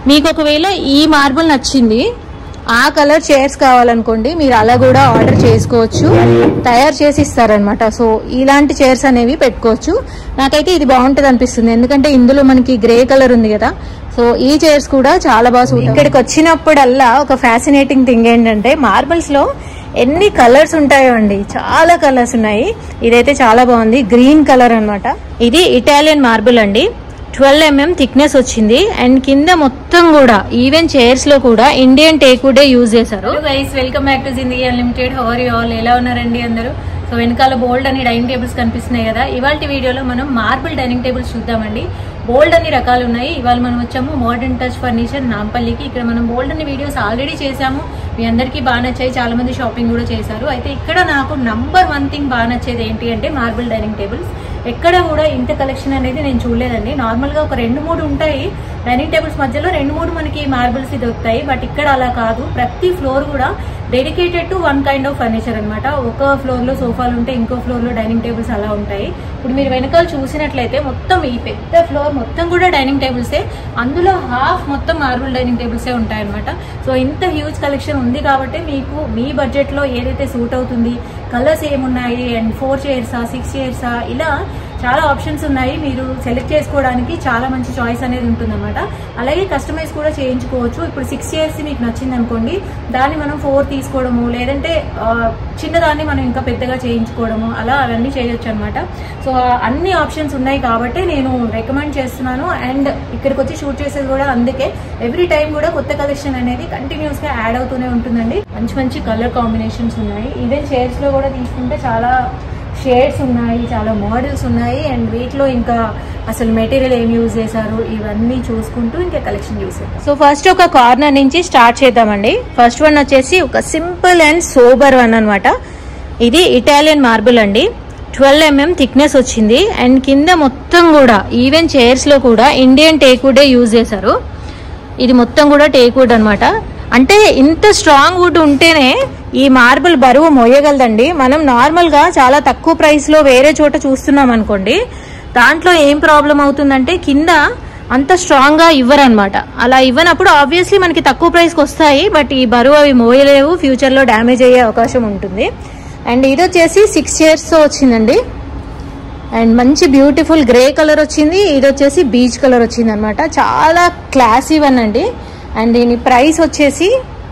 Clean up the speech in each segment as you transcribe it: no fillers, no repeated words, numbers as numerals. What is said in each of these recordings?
మీకు ఒకవేళ ఈ మార్బుల్ నచ్చింది, ఆ కలర్ చైర్స్ కావాలనుకోండి, మీరు అలా కూడా ఆర్డర్ చేసుకోవచ్చు, తయారు చేసి ఇస్తారనమాట. సో ఇలాంటి చైర్స్ అనేవి పెట్టుకోవచ్చు. నాకైతే ఇది బాగుంటుంది అనిపిస్తుంది, ఎందుకంటే ఇందులో మనకి గ్రే కలర్ ఉంది కదా. సో ఈ చైర్స్ కూడా చాలా బాగా సూట్. ఇక్కడికి వచ్చినప్పుడల్లా ఒక ఫ్యాసినేటింగ్ థింగ్ ఏంటంటే మార్బుల్స్ లో ఎన్ని కలర్స్ ఉంటాయో అండి, చాలా కలర్స్ ఉన్నాయి. ఇదైతే చాలా బాగుంది, గ్రీన్ కలర్ అన్నమాట. ఇది ఇటాలియన్ మార్బుల్ అండి, 12 mm థిక్నెస్ వచ్చింది. అండ్ కింద మొత్తం కూడా ఈవెన్ చైర్స్ లో కూడా ఇండియన్ టేక్వుడ్ యూజ్ చేశారు. Guys, welcome back to Zindagi unlimited. How are you all? ఎలా ఉన్నారండి అందరూ? సో వెనకాల బోల్డ్ అని డైనింగ్ టేబుల్స్ కనిపిస్తున్నాయి కదా. ఇవాళ వీడియోలో మనం మార్బుల్ డైనింగ్ టేబుల్స్ చూద్దామండి. బోల్డ్ అన్ని రకాలు ఉన్నాయి. ఇవాళ మనం వచ్చాము మోడర్న్ టచ్ ఫర్నిచర్ నాంపల్లికి. ఇక్కడ మనం బోల్డ్ అన్ని వీడియోస్ ఆల్రెడీ చేసాము, మీ అందరికీ బాగా నచ్చాయి, చాలా మంది షాపింగ్ కూడా చేశారు. అయితే ఇక్కడ నాకు నంబర్ 1 థింగ్ బాగా నచ్చేది ఏంటి అంటే మార్బుల్ డైనింగ్ టేబుల్స్. ఎక్కడ కూడా ఇంత కలెక్షన్ అనేది నేను చూడలేదండి. నార్మల్ గా ఒక 2-3 ఉంటాయి డైనింగ్ టేబుల్స్ మధ్యలో, 2-3 మనకి మార్బుల్స్ దొరుకుతాయి. బట్ ఇక్కడ అలా కాదు, ప్రతి ఫ్లోర్ కూడా dedicated to one kind of furniture అనమాట. ఒక ఫ్లోర్ లో సోఫాలు ఉంటే ఇంకో ఫ్లోర్ లో డైనింగ్ టేబుల్స్ అలా ఉంటాయి. ఇప్పుడు మీరు వెనకాల చూసినట్లయితే మొత్తం ఈ పెద్ద ఫ్లోర్ మొత్తం కూడా డైనింగ్ టేబుల్సే, అందులో హాఫ్ మొత్తం మార్బుల్ డైనింగ్ టేబుల్సే ఉంటాయి అనమాట. సో ఇంత హ్యూజ్ కలెక్షన్ ఉంది కాబట్టి మీకు మీ బడ్జెట్ లో ఏదైతే సూట్ అవుతుంది, కలర్స్ ఏమున్నాయి, అండ్ 4 చైర్సా 6 చైర్సా ఇలా చాలా ఆప్షన్స్ ఉన్నాయి. మీరు సెలెక్ట్ చేసుకోవడానికి చాలా మంచి చాయిస్ అనేది ఉంటుందన్నమాట. అలాగే కస్టమైజ్ కూడా చేయించుకోవచ్చు. ఇప్పుడు 6 చైర్స్ మీకు నచ్చింది అనుకోండి, దాన్ని మనం 4 తీసుకోవడము, లేదంటే చిన్నదాన్ని మనం ఇంకా పెద్దగా చేయించుకోవడము, అలా అవన్నీ చేయొచ్చు అనమాట. సో అన్ని ఆప్షన్స్ ఉన్నాయి కాబట్టి నేను రికమెండ్ చేస్తున్నాను. అండ్ ఇక్కడికి వచ్చి షూట్ చేసేది కూడా అందుకే. ఎవ్రీ టైం కూడా కొత్త కలెక్షన్ అనేది కంటిన్యూస్ గా యాడ్ అవుతూనే ఉంటుందండి. మంచి మంచి కలర్ కాంబినేషన్స్ ఉన్నాయి. ఈవెన్ చైర్స్ లో కూడా తీసుకుంటే చాలా షేడ్స్ ఉన్నాయి, చాలా మోడల్స్ ఉన్నాయి. అండ్ వీటిలో ఇంకా అసలు మెటీరియల్ ఏం యూజ్ చేశారు ఇవన్నీ చూసుకుంటూ ఇంకా కలెక్షన్ చూసారు. సో ఫస్ట్ ఒక కార్నర్ నుంచి స్టార్ట్ చేద్దామండి. ఫస్ట్ వన్ వచ్చేసి ఒక సింపుల్ అండ్ సోబర్ వన్ అనమాట. ఇది ఇటాలియన్ మార్బుల్ అండి, 12 mm థిక్నెస్ వచ్చింది. అండ్ కింద మొత్తం కూడా ఈవెన్ చైర్స్ లో కూడా ఇండియన్ టేక్వుడ్ యూజ్ చేశారు. ఇది మొత్తం కూడా టేక్వుడ్ అనమాట. అంటే ఇంత స్ట్రాంగ్ వుడ్ ఉంటేనే ఈ మార్బుల్ బరువు మోయగలదండి. మనం నార్మల్ గా చాలా తక్కువ ప్రైస్ లో వేరే చోట చూస్తున్నాం అనుకోండి, దాంట్లో ఏం ప్రాబ్లం అవుతుందంటే కింద అంత స్ట్రాంగ్ గా ఇవ్వరనమాట. అలా ఇవ్వనప్పుడు ఆబ్వియస్లీ మనకి తక్కువ ప్రైస్ కి వస్తాయి, బట్ ఈ బరువు అవి మోయలేవు, ఫ్యూచర్ లో డ్యామేజ్ అయ్యే అవకాశం ఉంటుంది. అండ్ ఇది వచ్చేసి 6 చైర్స్ తో వచ్చిందండి. అండ్ మంచి బ్యూటిఫుల్ గ్రే కలర్ వచ్చింది. ఇది వచ్చేసి బీచ్ కలర్ వచ్చింది అనమాట. చాలా క్లాసీ వన్ అండి. అండ్ దీని ప్రైస్ వచ్చేసి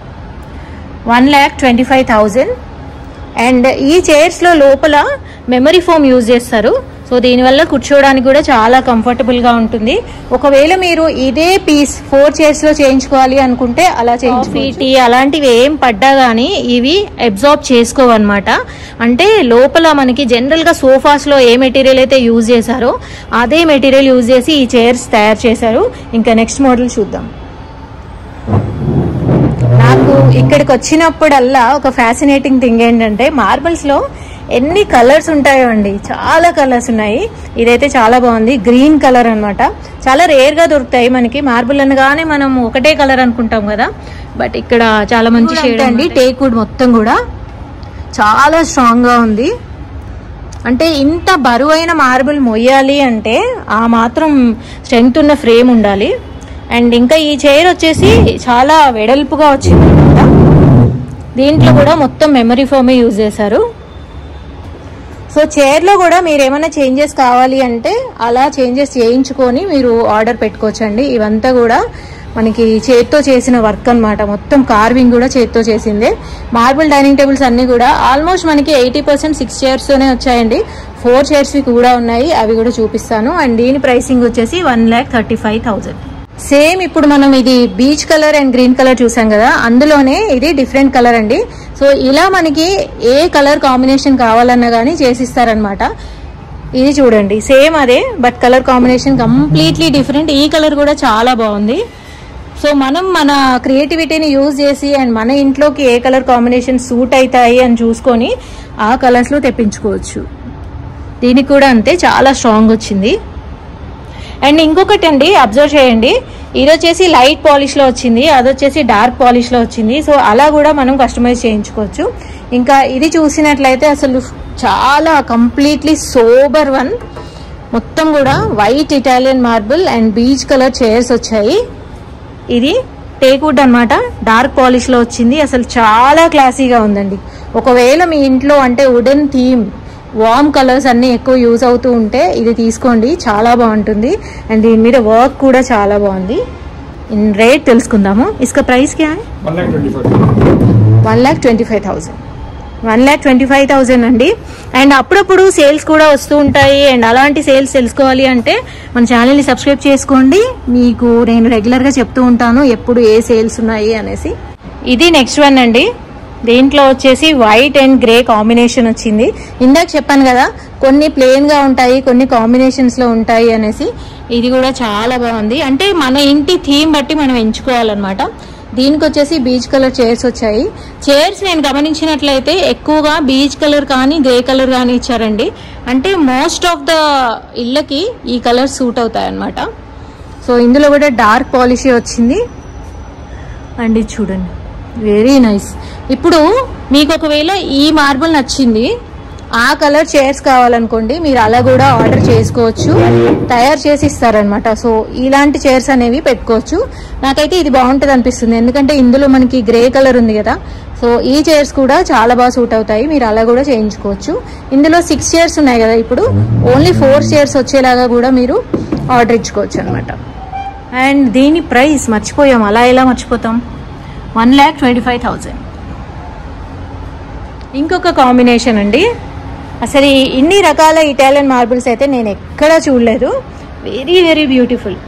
1,25,000. అండ్ ఈ చైర్స్ లో లోపల మెమరీ ఫోమ్ యూజ్ చేస్తారు. సో దీనివల్ల కూర్చోవడానికి కూడా చాలా కంఫర్టబుల్ గా ఉంటుంది. ఒకవేళ మీరు ఇదే పీస్ 4 చైర్స్ లో చేయించుకోవాలి అనుకుంటే అలా చేయించుకోవచ్చు. అలాంటివి ఏం పడ్డా గానీ ఇవి అబ్జార్బ్ చేసుకోవన్నమాట. అంటే లోపల మనకి జనరల్ గా సోఫాస్ లో ఏ మెటీరియల్ అయితే యూజ్ చేశారో అదే మెటీరియల్ యూజ్ చేసి ఈ చైర్స్ తయారు చేశారు. ఇంకా నెక్స్ట్ మోడల్ చూద్దాం. నాకు ఇక్కడికి వచ్చినప్పుడల్లా ఒక ఫ్యాసినేటింగ్ థింగ్ ఏంటంటే మార్బుల్స్ లో ఎన్ని కలర్స్ ఉంటాయో అండి, చాలా కలర్స్ ఉన్నాయి. ఇదైతే చాలా బాగుంది, గ్రీన్ కలర్ అనమాట. చాలా రేర్ గా దొరుకుతాయి మనకి మార్బుల్ అనగానే మనం ఒకటే కలర్ అనుకుంటాం కదా, బట్ ఇక్కడ చాలా మంచి షేడ్ అండి. టేక్వుడ్ మొత్తం కూడా చాలా స్ట్రాంగ్ గా ఉంది. అంటే ఇంత బరువైన మార్బుల్ మొయ్యాలి అంటే ఆ మాత్రం స్ట్రెంగ్త్ ఉన్న ఫ్రేమ్ ఉండాలి. అండ్ ఇంకా ఈ చైర్ వచ్చేసి చాలా వెడల్పుగా వచ్చింది అనమాట. దీంట్లో కూడా మొత్తం మెమరీ ఫోమే యూజ్ చేశారు. సో చైర్ లో కూడా మీరు ఏమైనా చేంజెస్ కావాలి అంటే అలా చేంజెస్ చేయించుకొని మీరు ఆర్డర్ పెట్టుకోవచ్చండి. ఇవంతా కూడా మనకి చేత్తో చేసిన వర్క్ అనమాట. మొత్తం కార్వింగ్ కూడా చేత్తో చేసిందే. మార్బుల్ డైనింగ్ టేబుల్స్ అన్ని కూడా ఆల్మోస్ట్ మనకి 80% 6 చైర్స్ తోనే వచ్చాయండి. 4 చైర్స్ కూడా ఉన్నాయి, అవి కూడా చూపిస్తాను. అండ్ దీని ప్రైసింగ్ వచ్చేసి 1,35,000. సేమ్ ఇప్పుడు మనం ఇది beech colour and green colour చూసాం కదా, అందులోనే ఇది డిఫరెంట్ కలర్ అండి. సో ఇలా మనకి ఏ కలర్ కాంబినేషన్ కావాలన్నా గానీ చేసిస్తారనమాట. ఇది చూడండి సేమ్ అదే, but colour combination completely different. ఈ కలర్ కూడా చాలా బాగుంది. సో మనం మన క్రియేటివిటీని యూజ్ చేసి అండ్ మన ఇంట్లోకి ఏ కలర్ కాంబినేషన్ సూట్ అవుతాయి అని చూసుకొని ఆ కలర్స్ లో తెప్పించుకోవచ్చు. దీనికి కూడా అంతే, చాలా స్ట్రాంగ్ వచ్చింది. అండ్ ఇంకొకటి అండి, అబ్జర్వ్ చేయండి, ఇది వచ్చేసి లైట్ పాలిష్ లో వచ్చింది, అది వచ్చేసి డార్క్ పాలిష్ లో వచ్చింది. సో అలా కూడా మనం కస్టమైజ్ చేయించుకోవచ్చు. ఇంకా ఇది చూసినట్లయితే అసలు చాలా కంప్లీట్లీ సోబర్ వన్. మొత్తం కూడా white Italian marble and beech colour chairs వచ్చాయి. ఇది టేక్ వుడ్ అనమాట, డార్క్ పాలిష్ లో వచ్చింది. అసలు చాలా క్లాసీగా ఉందండి. ఒకవేళ మీ ఇంట్లో అంటే వుడెన్ థీమ్ వార్మ్ కలర్స్ అన్ని ఎక్కువ యూజ్ అవుతూ ఉంటే ఇది తీసుకోండి, చాలా బాగుంటుంది. అండ్ దీని మీద వర్క్ కూడా చాలా బాగుంది. ఇన్ రేట్ తెలుసుకుందాము. ఇసుక ప్రైస్ క్యా హై? 1,25,000. 1,25,000 అండి. అండ్ అప్పుడప్పుడు సేల్స్ కూడా వస్తూ ఉంటాయి. అండ్ అలాంటి సేల్స్ తెలుసుకోవాలి అంటే మన ఛానల్ని సబ్స్క్రైబ్ చేసుకోండి. మీకు నేను రెగ్యులర్గా చెప్తూ ఉంటాను ఎప్పుడు ఏ సేల్స్ ఉన్నాయి అనేసి. ఇది నెక్స్ట్ వన్ అండి. దీంట్లో వచ్చేసి వైట్ అండ్ గ్రే కాంబినేషన్ వచ్చింది. ఇందాక చెప్పాను కదా కొన్ని ప్లెయిన్గా ఉంటాయి, కొన్ని కాంబినేషన్స్లో ఉంటాయి అనేసి. ఇది కూడా చాలా బాగుంది. అంటే మన ఇంటి థీమ్ బట్టి మనం ఎంచుకోవాలన్నమాట. దీనికి వచ్చేసి బీచ్ కలర్ చైర్స్ వచ్చాయి. చైర్స్ నేను గమనించినట్లయితే ఎక్కువగా బీచ్ కలర్ కానీ గ్రే కలర్ కానీ ఇచ్చారండి. అంటే మోస్ట్ ఆఫ్ ద ఇళ్ళకి ఈ కలర్ సూట్ అవుతాయి అన్నమాట. సో ఇందులో కూడా డార్క్ పాలిష్ వచ్చింది. అండ్ ఇది చూడండి, వెరీ నైస్. ఇప్పుడు మీకు ఒకవేళ ఈ మార్బుల్ నచ్చింది, ఆ కలర్ చైర్స్ కావాలనుకోండి మీరు అలా కూడా ఆర్డర్ చేసుకోవచ్చు, తయారు చేసి ఇస్తారనమాట. సో ఇలాంటి చైర్స్ అనేవి పెట్టుకోవచ్చు. నాకైతే ఇది బాగుంటుంది అనిపిస్తుంది, ఎందుకంటే ఇందులో మనకి గ్రే కలర్ ఉంది కదా. సో ఈ చైర్స్ కూడా చాలా బాగా సూట్ అవుతాయి, మీరు అలా కూడా చేయించుకోవచ్చు. ఇందులో 6 చైర్స్ ఉన్నాయి కదా, ఇప్పుడు ఓన్లీ 4 చైర్స్ వచ్చేలాగా కూడా మీరు ఆర్డర్ ఇచ్చుకోవచ్చు అనమాట. అండ్ దీని ప్రైస్ మర్చిపోయాం, అలా ఎలా మర్చిపోతాం, 1,25,000. ఇంకొక కాంబినేషన్ అండి. అసలు ఇన్ని రకాల ఇటాలియన్ మార్బుల్స్ అయితే నేను ఎక్కడా చూడలేదు. Very very beautiful.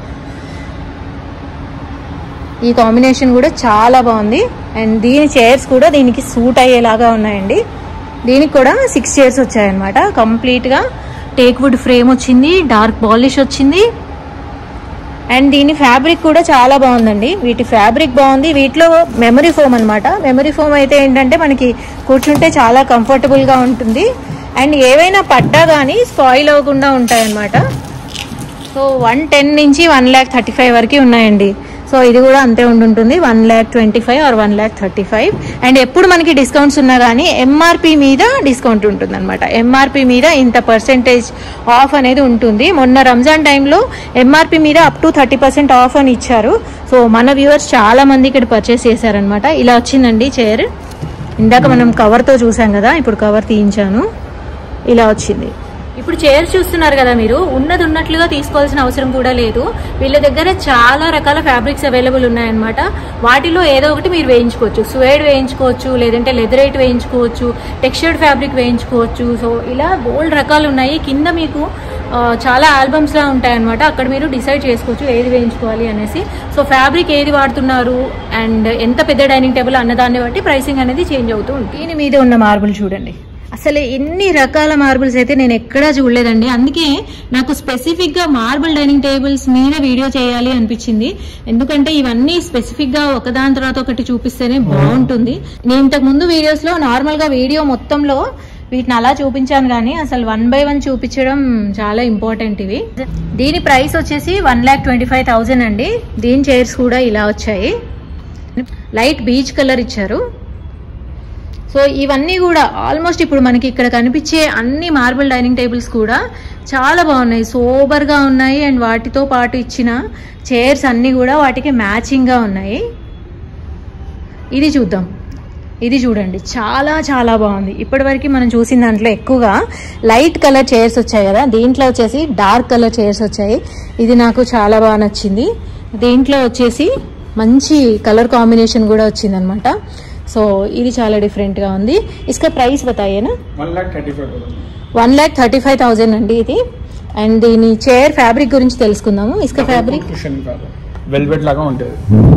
ఈ కాంబినేషన్ కూడా చాలా బాగుంది. అండ్ దీని చైర్స్ కూడా దీనికి సూట్ అయ్యేలాగా ఉన్నాయండి. దీనికి కూడా 6 చైర్స్ వచ్చాయన్నమాట. కంప్లీట్గా టేక్ వుడ్ ఫ్రేమ్ వచ్చింది, డార్క్ పాలిష్ వచ్చింది. అండ్ దీని ఫ్యాబ్రిక్ కూడా చాలా బాగుందండి. వీటి ఫ్యాబ్రిక్ బాగుంది. వీటిలో మెమరీ ఫోమ్ అనమాట. మెమరీ ఫోమ్ అయితే ఏంటంటే మనకి కూర్చుంటే చాలా కంఫర్టబుల్గా ఉంటుంది. అండ్ ఏవైనా పడ్డా కానీ స్పాయిల్ అవ్వకుండా ఉంటాయన్నమాట. సో 110 నుంచి 1,35,000 వరకు ఉన్నాయండి. సో ఇది కూడా అంతే ఉంటుంటుంది, 1,25,000 ఆర్ 1,35,000. అండ్ ఎప్పుడు మనకి డిస్కౌంట్స్ ఉన్నా కానీ ఎంఆర్పి మీద డిస్కౌంట్ ఉంటుంది అనమాట. ఎంఆర్పి మీద ఇంత పర్సెంటేజ్ ఆఫ్ అనేది ఉంటుంది. మొన్న రంజాన్ టైంలో ఎంఆర్పి మీద అప్ టు 30% ఆఫ్ అని ఇచ్చారు. సో మన వ్యూవర్స్ చాలా మంది ఇక్కడ పర్చేస్ చేశారనమాట. ఇలా వచ్చిందండి చైర్. ఇందాక మనం కవర్తో చూసాం కదా, ఇప్పుడు కవర్ తీయించాను. ఇలా వచ్చింది. ఇప్పుడు చైర్స్ చూస్తున్నారు కదా, మీరు ఉన్నది ఉన్నట్లుగా తీసుకోవాల్సిన అవసరం కూడా లేదు. వీళ్ళ దగ్గర చాలా రకాల ఫ్యాబ్రిక్స్ అవైలబుల్ ఉన్నాయన్నమాట. వాటిలో ఏదో ఒకటి మీరు వేయించుకోవచ్చు. స్వేడ్ వేయించుకోవచ్చు, లేదంటే లెదరైట్ వేయించుకోవచ్చు, టెక్స్చర్డ్ ఫ్యాబ్రిక్ వేయించుకోవచ్చు. సో ఇలా బోల్డ్ రకాలు ఉన్నాయి. కింద మీకు చాలా ఆల్బమ్స్ లా ఉంటాయన్నమాట. అక్కడ మీరు డిసైడ్ చేసుకోవచ్చు ఏది వేయించుకోవాలి అనేసి. సో ఫ్యాబ్రిక్ ఏది వాడుతున్నారు అండ్ ఎంత పెద్ద డైనింగ్ టేబుల్ అన్నదాన్ని బట్టి ప్రైసింగ్ అనేది చేంజ్ అవుతూ ఉంటుంది. దీని మీద ఉన్న మార్బుల్ చూడండి, అసలు ఎన్ని రకాల మార్బుల్స్ అయితే నేను ఎక్కడా చూడలేదండి. అందుకే నాకు స్పెసిఫిక్గా మార్బుల్ డైనింగ్ టేబుల్స్ మీద వీడియో చేయాలి అనిపించింది. ఎందుకంటే ఇవన్నీ స్పెసిఫిక్గా ఒకదాని తర్వాత ఒకటి చూపిస్తేనే బాగుంటుంది. నేను ఇంతకు ముందు వీడియోస్లో నార్మల్గా వీడియో మొత్తంలో వీటిని అలా చూపించాను, కానీ అసలు 1 by 1 చూపించడం చాలా ఇంపార్టెంట్. ఇవి దీని ప్రైస్ వచ్చేసి 1,25,000 అండి. దీని చైర్స్ కూడా ఇలా వచ్చాయి, లైట్ బీచ్ కలర్ ఇచ్చారు. సో ఇవన్నీ కూడా ఆల్మోస్ట్ ఇప్పుడు మనకి ఇక్కడ కనిపించే అన్ని మార్బుల్ డైనింగ్ టేబుల్స్ కూడా చాలా బాగున్నాయి, సోబర్గా ఉన్నాయి. అండ్ వాటితో పాటు ఇచ్చిన చైర్స్ అన్నీ కూడా వాటికి మ్యాచింగ్గా ఉన్నాయి. ఇది చూద్దాం, ఇది చూడండి, చాలా చాలా బాగుంది. ఇప్పటివరకు మనం చూసిన దాంట్లో ఎక్కువగా లైట్ కలర్ చైర్స్ వచ్చాయి కదా, దీంట్లో వచ్చేసి డార్క్ కలర్ చైర్స్ వచ్చాయి. ఇది నాకు చాలా బాగా నచ్చింది. దీంట్లో వచ్చేసి మంచి కలర్ కాంబినేషన్ కూడా వచ్చిందనమాట. సో ఇది చాలా డిఫరెంట్గా ఉంది. ఇసుక ప్రైస్ బతాయేనా? 1,35,000 అండి ఇది. అండ్ దీని చైర్ ఫ్యాబ్రిక్ గురించి తెలుసుకుందాము. ఇసుక ఫ్యాబ్రిక్ వెల్వెట్ లాగా ఉంటుంది.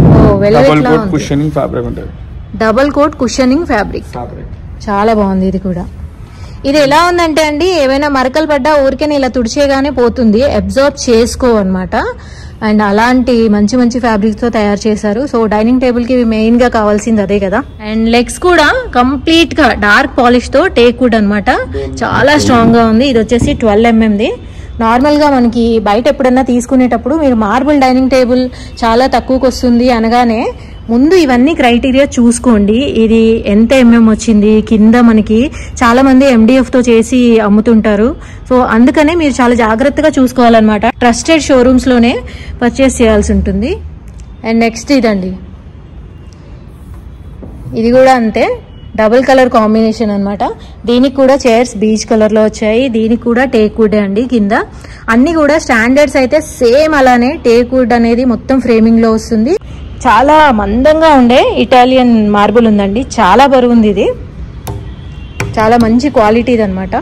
డబుల్ కోట్ కుషనింగ్ ఫ్యాబ్రిక్ చాలా బాగుంది. ఇది కూడా ఇది ఎలా ఉందంటే అండి, ఏవైనా మరకలు పడ్డా ఊరికే ఇలా తుడిచేగానే పోతుంది, అబ్జర్వ్ చేసుకోవన్నమాట. అండ్ అలాంటి మంచి మంచి ఫ్యాబ్రిక్స్ తో తయారు చేశారు. సో డైనింగ్ టేబుల్ కి మెయిన్ గా కావాల్సింది అదే కదా. అండ్ లెగ్స్ కూడా కంప్లీట్ గా డార్క్ పాలిష్ తో టేక్ వుడ్ అనమాట, చాలా స్ట్రాంగ్ గా ఉంది. ఇది వచ్చేసి 12 mm. నార్మల్ గా మనకి బయట ఎప్పుడన్నా తీసుకునేటప్పుడు మీరు మార్బుల్ డైనింగ్ టేబుల్ చాలా తక్కువకి వస్తుంది అనగానే ముందు ఇవన్నీ క్రైటీరియా చూసుకోండి. ఇది ఎంత ఎంఎం వచ్చింది, కింద మనకి చాలా మంది MDF తో చేసి అమ్ముతుంటారు. సో అందుకనే మీరు చాలా జాగ్రత్తగా చూసుకోవాలన్నమాట. ట్రస్టెడ్ షోరూమ్స్ లోనే పర్చేస్ చేయాల్సి ఉంటుంది. అండ్ నెక్స్ట్ ఇదండి, ఇది కూడా అంతే, డబుల్ కలర్ కాంబినేషన్ అన్నమాట. దీనికి కూడా చైర్స్ బీచ్ కలర్ లో వచ్చాయి. దీనికి కూడా టేక్ వుడ్ అండి. కింద అన్ని కూడా స్టాండర్డ్స్ అయితే సేమ్ అలానే టేక్ వుడ్ అనేది మొత్తం ఫ్రేమింగ్ లో వస్తుంది. చాలా మందంగా ఉండే ఇటాలియన్ మార్బుల్ ఉందండి, చాలా బరువు ఉంది. ఇది చాలా మంచి క్వాలిటీది అనమాట.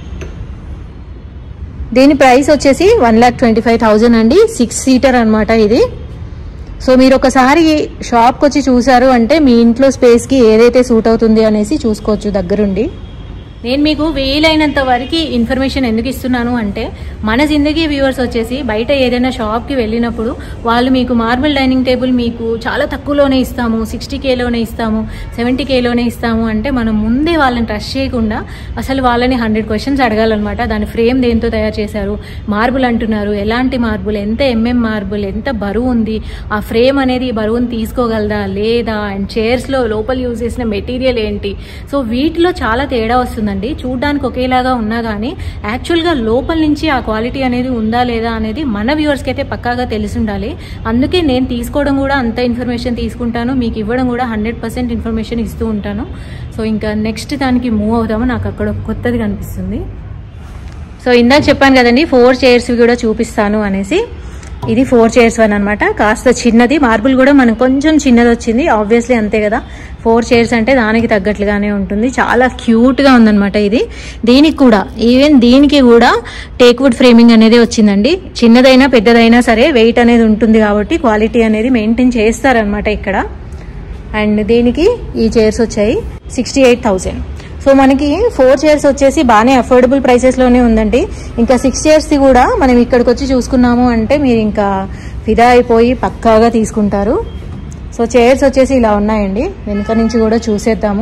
దీని ప్రైస్ వచ్చేసి 1,25,000 అండి. 6 సీటర్ అనమాట ఇది. సో మీరు ఒకసారి షాప్కి వచ్చి చూసారు అంటే మీ ఇంట్లో స్పేస్కి ఏదైతే సూట్ అవుతుంది అనేసి చూసుకోవచ్చు దగ్గరుండి. నేను మీకు వీలైనంత వరకు ఇన్ఫర్మేషన్ ఎందుకు ఇస్తున్నాను అంటే, మన జిందగీ వ్యూవర్స్ వచ్చేసి బయట ఏదైనా షాప్కి వెళ్ళినప్పుడు వాళ్ళు మీకు మార్బుల్ డైనింగ్ టేబుల్ మీకు చాలా తక్కువలోనే ఇస్తాము, 60Kలోనే ఇస్తాము, 70Kలోనే ఇస్తాము అంటే మనం ముందే వాళ్ళని ట్రస్ట్ చేయకుండా అసలు వాళ్ళని 100 క్వశ్చన్స్ అడగాలన్నమాట. దాని ఫ్రేమ్ దేంతో తయారు చేశారు, మార్బుల్ అంటున్నారు, ఎలాంటి మార్బుల్, ఎంత ఎంఎం మార్బుల్, ఎంత బరువు ఉంది, ఆ ఫ్రేమ్ అనేది బరువుని తీసుకోగలదా లేదా, అండ్ చైర్స్లో లోపల యూజ్ చేసిన మెటీరియల్ ఏంటి. సో వీటిలో చాలా తేడా వస్తుంది. చూడ్డానికి ఒకేలాగా ఉన్నా కానీ యాక్చువల్గా లోపల నుంచి ఆ క్వాలిటీ అనేది ఉందా లేదా అనేది మన వ్యూవర్స్కి అయితే పక్కాగా తెలిసి ఉండాలి. అందుకే నేను తీసుకోవడం కూడా అంత ఇన్ఫర్మేషన్ తీసుకుంటాను, మీకు ఇవ్వడం కూడా 100% ఇన్ఫర్మేషన్ ఇస్తూ ఉంటాను. సో ఇంకా నెక్స్ట్ దానికి మూవ్ అవుదాము. నాకు అక్కడ కొత్తది కనిపిస్తుంది. సో ఇందాక చెప్పాను కదండి 4 చైర్స్ కూడా చూపిస్తాను అనేసి. ఇది 4 చైర్స్ వన్ అనమాట. కాస్త చిన్నది, మార్బుల్ కూడా మనకు కొంచెం చిన్నది వచ్చింది, ఆబ్వియస్లీ అంతే కదా. 4 చైర్స్ అంటే దానికి తగ్గట్లుగానే ఉంటుంది. చాలా క్యూట్గా ఉందన్నమాట ఇది. దీనికి కూడా ఈవెన్ దీనికి కూడా టేక్ వుడ్ ఫ్రేమింగ్ అనేది వచ్చిందండి. చిన్నదైనా పెద్దదైనా సరే వెయిట్ అనేది ఉంటుంది కాబట్టి క్వాలిటీ అనేది మెయింటైన్ చేస్తారనమాట ఇక్కడ. అండ్ దీనికి ఈ చైర్స్ వచ్చాయి 68,000. సో మనకి 4 చైర్స్ వచ్చేసి బాగానే అఫోర్డబుల్ ప్రైసెస్లోనే ఉందండి. ఇంకా 6 చైర్స్ది కూడా మనం ఇక్కడికి వచ్చి చూసుకున్నాము అంటే మీరు ఇంకా ఫిదా అయిపోయి పక్కాగా తీసుకుంటారు. సో చైర్స్ వచ్చేసి ఇలా ఉన్నాయండి. వెనుక నుంచి కూడా చూసేద్దాము.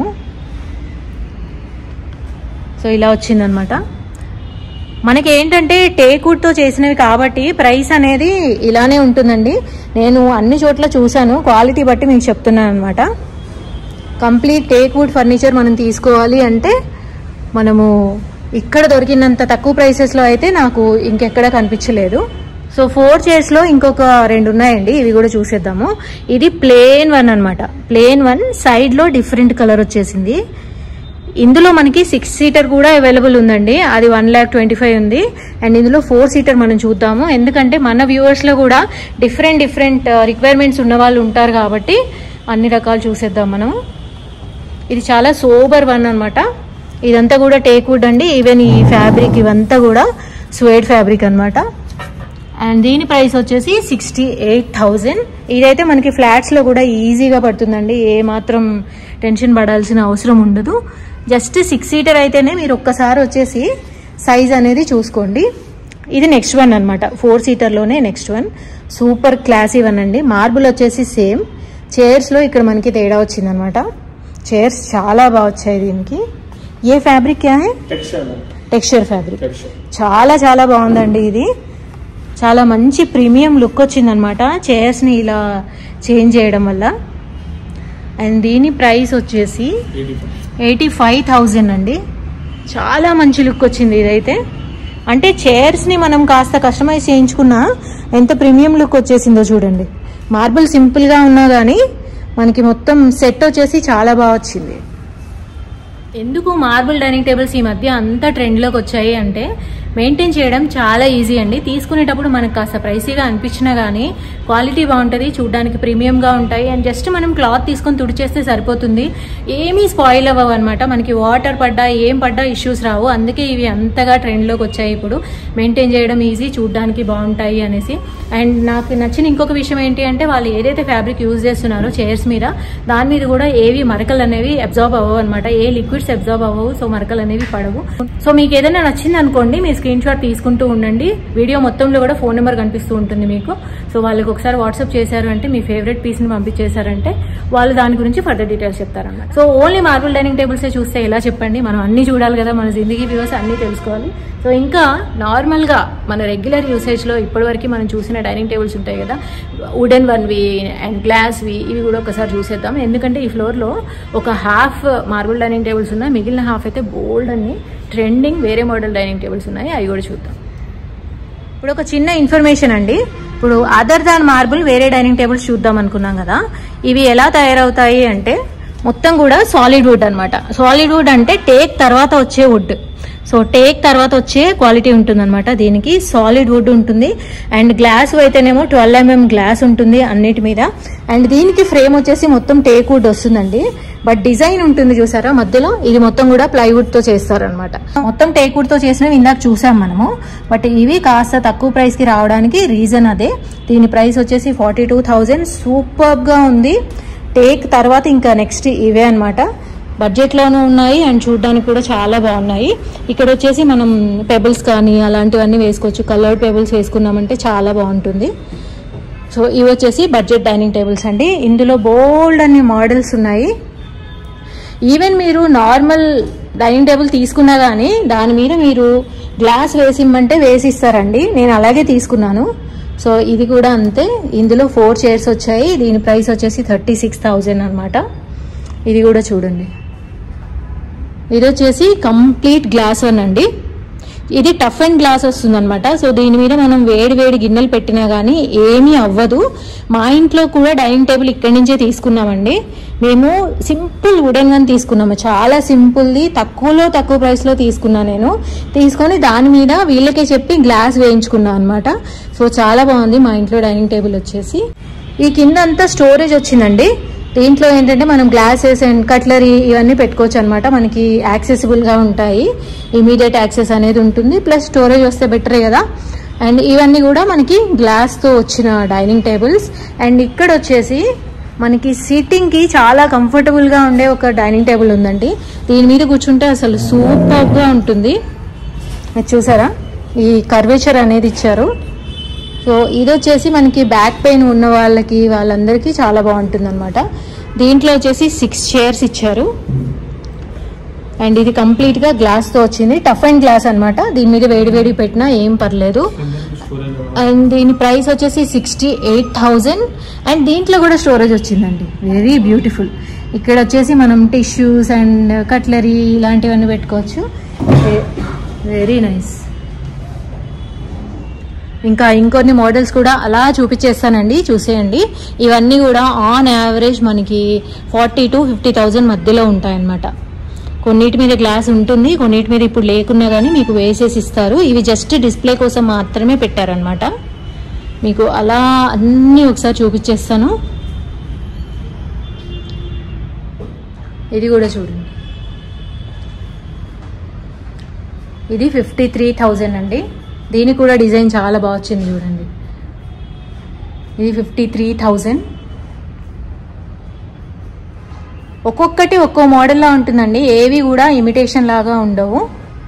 సో ఇలా వచ్చిందనమాట. మనకి ఏంటంటే టేక్ వుడ్తో చేసినవి కాబట్టి ప్రైస్ అనేది ఇలానే ఉంటుందండి. నేను అన్ని చోట్ల చూశాను, క్వాలిటీ బట్టి మీకు చెప్తున్నాను అనమాట. కంప్లీట్ టేక్ వుడ్ ఫర్నిచర్ మనం తీసుకోవాలి అంటే మనము ఇక్కడ దొరికినంత తక్కువ ప్రైసెస్లో అయితే నాకు ఇంకెక్కడ కనిపించలేదు. సో 4 చైర్స్లో ఇంకొక 2 ఉన్నాయండి, ఇవి కూడా చూసేద్దాము. ఇది ప్లేన్ 1 అనమాట. ప్లేన్ 1 సైడ్లో డిఫరెంట్ కలర్ వచ్చేసింది. ఇందులో మనకి 6 సీటర్ కూడా అవైలబుల్ ఉందండి, అది 1,25,000 ఉంది. అండ్ ఇందులో 4 సీటర్ మనం చూద్దాము, ఎందుకంటే మన వ్యూవర్స్లో కూడా డిఫరెంట్ రిక్వైర్మెంట్స్ ఉన్న వాళ్ళు ఉంటారు కాబట్టి అన్ని రకాలు చూసేద్దాం మనం. ఇది చాలా సోబర్ 1 అనమాట. ఇదంతా కూడా టేక్ వుడ్ అండి. ఈవెన్ ఈ ఫ్యాబ్రిక్ ఇవంతా కూడా స్వేడ్ ఫ్యాబ్రిక్ అనమాట. అండ్ దీని ప్రైస్ వచ్చేసి 68,000. ఇదైతే మనకి ఫ్లాట్స్లో కూడా ఈజీగా పడుతుందండి, ఏ మాత్రం టెన్షన్ పడాల్సిన అవసరం ఉండదు. జస్ట్ 6 సీటర్ అయితేనే మీరు ఒక్కసారి వచ్చేసి సైజ్ అనేది చూసుకోండి. ఇది నెక్స్ట్ 1 అనమాట. 4 సీటర్లోనే నెక్స్ట్ 1 సూపర్ క్లాసీ 1 అండి. మార్బుల్ వచ్చేసి సేమ్. చైర్స్లో ఇక్కడ మనకి తేడా వచ్చిందనమాట. చైర్స్ చాలా బాగా వచ్చాయి. దీనికి ఏ ఫ్యాబ్రిక్ క్యా హై? Texture fabric. చాలా చాలా బాగుందండి. ఇది చాలా మంచి ప్రీమియం లుక్ వచ్చిందనమాట చైర్స్ని ఇలా చేంజ్ చేయడం వల్ల. అండ్ దీని ప్రైస్ వచ్చేసి 85,000 అండి. చాలా మంచి లుక్ వచ్చింది ఇదైతే. అంటే చైర్స్ని మనం కాస్త కస్టమైజ్ చేయించుకున్నా ఎంత ప్రీమియం లుక్ వచ్చేసిందో చూడండి. మార్బుల్ సింపుల్గా ఉన్నా కానీ మనకి మొత్తం సెట్ వచ్చేసి చాలా బాగా వచ్చింది. ఎందుకు మార్బుల్ డైనింగ్ టేబుల్స్ ఈ మధ్య అంత ట్రెండ్లోకి వచ్చాయి అంటే మెయింటైన్ చేయడం చాలా ఈజీ అండి. తీసుకునేటప్పుడు మనకు కాస్త ప్రైసీగా అనిపించినా కానీ క్వాలిటీ బాగుంటుంది, చూడడానికి ప్రీమియంగా ఉంటాయి. అండ్ జస్ట్ మనం క్లాత్ తీసుకొని తుడిచేస్తే సరిపోతుంది, ఏమీ స్పాయిల్ అవ్వవు అనమాట. మనకి వాటర్ పడ్డా ఏం పడ్డా ఇష్యూస్ రావు. అందుకే ఇవి అంతగా ట్రెండ్లోకి వచ్చాయి. ఇప్పుడు మెయింటైన్ చేయడం ఈజీ, చూడడానికి బాగుంటాయి అనేసి. అండ్ నాకు నచ్చిన ఇంకొక విషయం ఏంటి అంటే వాళ్ళు ఏదైతే ఫ్యాబ్రిక్ యూజ్ చేస్తున్నారో చైర్స్ మీద, దాని మీద కూడా ఏవి మరకలు అనేవి అబ్జార్బ్ అవ్వవు అనమాట. ఏ లిక్విడ్స్ అబ్జార్బ్ అవ్వవు, సో మరకలు అనేవి పడవు. సో మీకు ఏదైనా నచ్చింది అనుకోండి, మీరు స్క్రీన్ షాట్ తీసుకుంటూ ఉండండి. వీడియో మొత్తంలో కూడా ఫోన్ నెంబర్ కనిపిస్తూ ఉంటుంది మీకు. సో వాళ్ళకి ఒకసారి వాట్సాప్ చేశారు అంటే మీ ఫేవరెట్ పీస్ని పంపించేశారంటే వాళ్ళు దాని గురించి ఫర్దర్ డీటెయిల్స్ చెప్తారన్నమాట. సో ఓన్లీ మార్బుల్ డైనింగ్ టేబుల్సే చూస్తే ఎలా చెప్పండి, మనం అన్ని చూడాలి కదా, మన జిందగీ వ్యూవర్స్ అన్నీ తెలుసుకోవాలి. సో ఇంకా నార్మల్గా మన రెగ్యులర్ యూసేజ్లో ఇప్పటివరకు మనం చూసిన డైనింగ్ టేబుల్స్ ఉంటాయి కదా, వుడెన్ 1వి అండ్ గ్లాస్వి, ఇవి కూడా ఒకసారి చూసేద్దాం. ఎందుకంటే ఈ ఫ్లోర్లో ఒక హాఫ్ మార్బుల్ డైనింగ్ టేబుల్స్ ఉన్నాయి, మిగిలిన హాఫ్ అయితే బోల్డ్ అన్ని ట్రెండింగ్ వేరే మోడల్ డైనింగ్ టేబుల్స్ ఉన్నాయి, అవి కూడా చూద్దాం. ఇప్పుడు ఒక చిన్న ఇన్ఫర్మేషన్ అండి, ఇప్పుడు అదర్ దాన్ మార్బుల్ వేరే డైనింగ్ టేబుల్స్ చూద్దాం అనుకున్నాం కదా, ఇవి ఎలా తయారవుతాయి అంటే మొత్తం కూడా సాలిడ్ వుడ్ అనమాట. సాలిడ్ వుడ్ అంటే టేక్ తర్వాత వచ్చే వుడ్. సో టేక్ తర్వాత వచ్చే క్వాలిటీ ఉంటుంది అనమాట. దీనికి సాలిడ్ వుడ్ ఉంటుంది. అండ్ గ్లాస్ అయితేనేమో 12 mm గ్లాస్ ఉంటుంది అన్నిటి మీద. అండ్ దీనికి ఫ్రేమ్ వచ్చేసి మొత్తం టేక్ వుడ్ వస్తుందండి. బట్ డిజైన్ ఉంటుంది చూసారా మధ్యలో, ఇది మొత్తం కూడా ప్లైవుడ్ తో చేస్తారనమాట. మొత్తం టేక్ వుడ్ తో చేసినవి ఇందాక చూసాం మనము. బట్ ఇవి కాస్త తక్కువ ప్రైస్ కి రావడానికి రీజన్ అదే. దీని ప్రైస్ వచ్చేసి 42,000. సూపర్ గా ఉంది. టేక్ తర్వాత ఇంకా నెక్స్ట్ ఇవే అనమాట. బడ్జెట్లోనూ ఉన్నాయి అండ్ చూడడానికి కూడా చాలా బాగున్నాయి. ఇక్కడ వచ్చేసి మనం పెబుల్స్ కానీ అలాంటివన్నీ వేసుకోవచ్చు. కలర్డ్ పెబుల్స్ వేసుకున్నామంటే చాలా బాగుంటుంది. సో ఇవి వచ్చేసి బడ్జెట్ డైనింగ్ టేబుల్స్ అండి. ఇందులో బోల్డ్ అన్ని మోడల్స్ ఉన్నాయి. ఈవెన్ మీరు నార్మల్ డైనింగ్ టేబుల్ తీసుకున్నా కానీ దాని మీద మీరు గ్లాస్ వేసిమ్మంటే వేసిస్తారండి. నేను అలాగే తీసుకున్నాను. సో ఇది కూడా అంతే. ఇందులో 4 చైర్స్ వచ్చాయి. దీని ప్రైస్ వచ్చేసి 36,000 అనమాట. ఇది కూడా చూడండి. ఇది వచ్చేసి కంప్లీట్ గ్లాస్ వన్ అండి. ఇది టఫ్ అండ్ గ్లాస్ వస్తుంది అనమాట. సో దీని మీద మనం వేడి వేడి గిన్నెలు పెట్టినా కానీ ఏమీ అవ్వదు. మా ఇంట్లో కూడా డైనింగ్ టేబుల్ ఇక్కడి నుంచే తీసుకున్నామండి. మేము సింపుల్ వుడెన్ వన్ తీసుకున్నాము. చాలా సింపుల్ది, తక్కువ ప్రైస్ లో తీసుకున్నా నేను. తీసుకొని దాని మీద వీళ్ళకే చెప్పి గ్లాస్ వేయించుకున్నాను అనమాట. సో చాలా బాగుంది మా ఇంట్లో డైనింగ్ టేబుల్ వచ్చేసి. ఈ కింద అంతా స్టోరేజ్ వచ్చిందండి. దీంట్లో ఏంటంటే మనం గ్లాసెస్ అండ్ కట్లరీ ఇవన్నీ పెట్టుకోవచ్చు అనమాట. మనకి యాక్సెసిబుల్ గా ఉంటాయి. ఇమీడియట్ యాక్సెస్ అనేది ఉంటుంది. ప్లస్ స్టోరేజ్ వస్తే బెటరే కదా. అండ్ ఇవన్నీ కూడా మనకి గ్లాస్ తో వచ్చిన డైనింగ్ టేబుల్స్. అండ్ ఇక్కడ వచ్చేసి మనకి సిట్టింగ్ కి చాలా కంఫర్టబుల్ గా ఉండే ఒక డైనింగ్ టేబుల్ ఉందండి. దీని మీద కూర్చుంటే అసలు సూపర్ గా ఉంటుంది. చూసారా, ఈ కర్వేచర్ అనేది ఇచ్చారు. సో ఇది వచ్చేసి మనకి బ్యాక్ పెయిన్ ఉన్న వాళ్ళందరికీ చాలా బాగుంటుంది అనమాట. దీంట్లో వచ్చేసి 6 చైర్స్ ఇచ్చారు. అండ్ ఇది కంప్లీట్ గా గ్లాస్ తో వచ్చింది. టఫ్ అండ్ గ్లాస్ అనమాట. దీని మీద వేడి పెట్టినా ఏం పర్లేదు. అండ్ దీని ప్రైస్ వచ్చేసి 68,000. అండ్ దీంట్లో కూడా స్టోరేజ్ వచ్చిందండి. Very beautiful. ఇక్కడ వచ్చేసి మనం టిష్యూస్ అండ్ కట్లరీ ఇలాంటివన్నీ పెట్టుకోవచ్చు. Very nice. ఇంకా ఇంకొన్ని మోడల్స్ కూడా అలా చూపించేస్తానండి, చూసేయండి. ఇవన్నీ కూడా ఆన్ యావరేజ్ మనకి 40,000 to 50,000 మధ్యలో ఉంటాయన్నమాట. కొన్నిటి మీద గ్లాస్ ఉంటుంది, కొన్నిటి మీద ఇప్పుడు లేకున్నా కానీ మీకు వేసేసి ఇస్తారు. ఇవి జస్ట్ డిస్ప్లే కోసం మాత్రమే పెట్టారనమాట. మీకు అలా అన్నీ ఒకసారి చూపించేస్తాను. ఇది కూడా చూడండి. ఇది 53,000 అండి. దీనికి కూడా డిజైన్ చాలా బాగా వచ్చింది చూడండి. ఇది 53,000. ఒక్కొక్కటి ఒక్కో మోడల్లా ఉంటుందండి. ఏవి కూడా ఇమిటేషన్ లాగా ఉండవు.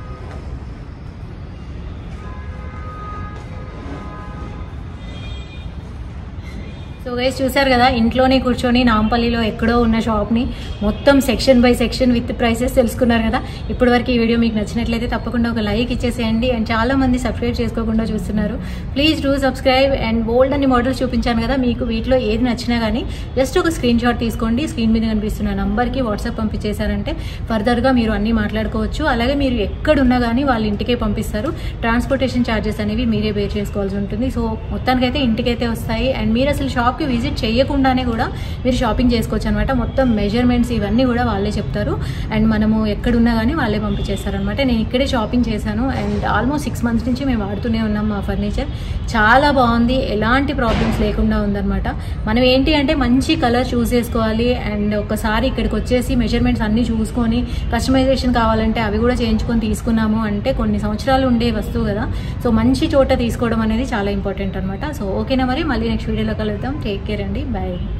సో గైస్ చూసారు కదా, ఇంట్లోనే కూర్చొని నాంపల్లిలో ఎక్కడో ఉన్న షాప్ని మొత్తం section by section with prices తెలుసుకున్నారు కదా. ఇప్పటి వరకు ఈ వీడియో మీకు నచ్చినట్లయితే తప్పకుండా ఒక లైక్ ఇచ్చేసేయండి. అండ్ చాలా మంది సబ్స్క్రైబ్ చేసుకోకుండా చూస్తున్నారు. Please do subscribe. అండ్ బోల్డ్ అన్ని మోడల్స్ చూపించాను కదా, మీకు వీటిలో ఏది నచ్చినా కానీ జస్ట్ ఒక స్క్రీన్ షాట్ తీసుకోండి. స్క్రీన్ మీద కనిపిస్తున్న నంబర్కి వాట్సాప్ పంపించేశారంటే ఫర్దర్గా మీరు అన్నీ మాట్లాడుకోవచ్చు. అలాగే మీరు ఎక్కడున్నా కానీ వాళ్ళ ఇంటికే పంపిస్తారు. ట్రాన్స్పోర్టేషన్ ఛార్జెస్ అనేవి మీరే పే చేసుకోవాల్సి ఉంటుంది. సో మొత్తానికైతే ఇంటికైతే వస్తాయి. అండ్ మీరు అసలు షాప్కి విజిట్ చేయకుండానే కూడా మీరు షాపింగ్ చేసుకోవచ్చు అనమాట. మొత్తం మెజర్మెంట్స్ ఇవన్నీ కూడా వాళ్ళే చెప్తారు. అండ్ మనము ఎక్కడున్నా కానీ వాళ్ళే పంపించేస్తారనమాట. నేను ఇక్కడే షాపింగ్ చేశాను. అండ్ ఆల్మోస్ట్ 6 months నుంచి మేము వాడుతూనే ఉన్నాం మా ఫర్నిచర్. చాలా బాగుంది, ఎలాంటి ప్రాబ్లమ్స్ లేకుండా ఉందన్నమాట. మనం ఏంటి అంటే మంచి కలర్ చూస్ చేసుకోవాలి. అండ్ ఒకసారి ఇక్కడికి వచ్చేసి మెజర్మెంట్స్ అన్నీ చూసుకొని కస్టమైజేషన్ కావాలంటే అవి కూడా చేయించుకొని తీసుకున్నాము అంటే కొన్ని సంవత్సరాలు ఉండే వస్తువు కదా. సో మంచి చోట తీసుకోవడం అనేది చాలా ఇంపార్టెంట్ అనమాట. సో ఓకేనా, మరి మళ్ళీ నెక్స్ట్ వీడియోలో కలుద్దాం. టేక్ కేర్ అండి. బాయ్.